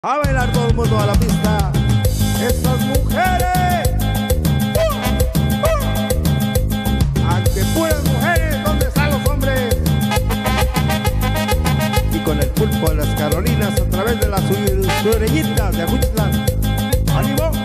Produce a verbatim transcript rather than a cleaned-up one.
A bailar todo el mundo a la pista. Esas mujeres. Uh, uh. Aunque puras mujeres, ¿dónde están los hombres? Y con el pulpo de las Carolinas a través de las sureñitas de Aguitlán. ¡Ánimo!